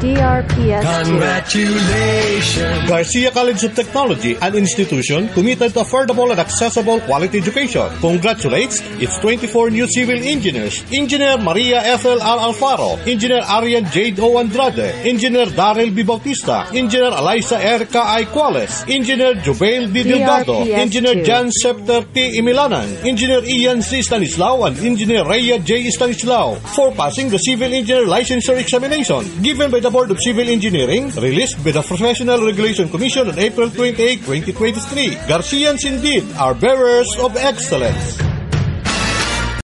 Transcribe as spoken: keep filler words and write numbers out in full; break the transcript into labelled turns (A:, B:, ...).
A: D R P S P H C A.
B: Congratulations!
C: Garcia College of Technology, an institution committed to affordable and accessible quality education, congratulates its twenty-four new civil engineers: Engineer Maria Ethel R. Alfaro, Engineer Arian Jade O. Andrade, Engineer Daryl B. Bautista, Engineer Eliza Erica I. Quales, Engineer Jobail D. Delgado, Engineer Jan Scepter T. Imilanan, Engineer Ian C. Stanislao, and Engineer Rhea J. Stanislao for passing the Civil Engineer Licensure Examination given by the Board of Civil Engineering, released by the Professional Regulation Commission on April twenty-eighth, twenty twenty-three. Garcians indeed are bearers of excellence.